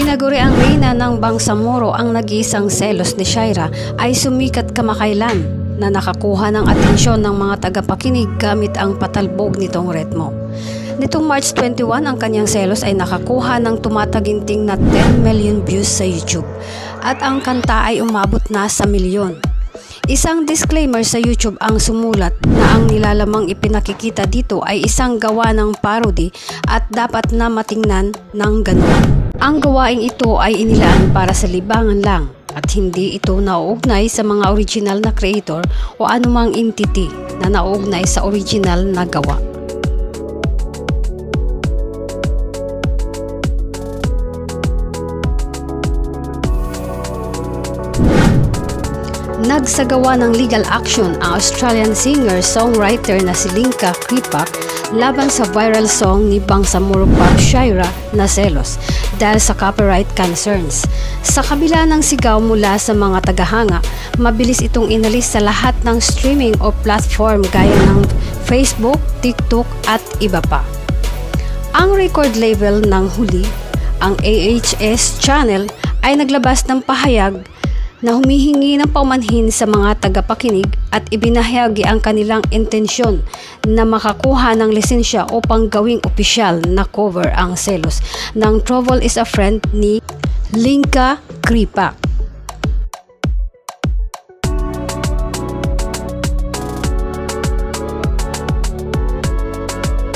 Tinaguri ang reyna ng Bangsamoro ang nag-iisang selos ni Shaira ay sumikat kamakailan na nakakuha ng atensyon ng mga tagapakinig gamit ang patalbog nitong ritmo. Nitong March 21, ang kanyang selos ay nakakuha ng tumataginting na 10 million views sa YouTube at ang kanta ay umabot na sa milyon. Isang disclaimer sa YouTube ang sumulat na ang nilalamang ipinakikita dito ay isang gawa ng parody at dapat na matingnan ng ganoon. Ang gawaing ito ay inilaan para sa libangan lang at hindi ito nauugnay sa mga original na creator o anumang entity na nauugnay sa original na gawa. Nagsagawa ng legal action ang Australian singer-songwriter na si Linka Kripak laban sa viral song ni Bangsamoro Pop Shaira na Selos dahil sa copyright concerns. Sa kabila ng sigaw mula sa mga tagahanga, mabilis itong inalis sa lahat ng streaming o platform gaya ng Facebook, TikTok at iba pa. Ang record label ng huli, ang AHS Channel, ay naglabas ng pahayag na humihingi ng paumanhin sa mga tagapakinig at ibinahagi ang kanilang intensyon na makakuha ng lisensya upang gawing opisyal na cover ang Selos ng Trouble is a Friend ni Linka Kripak.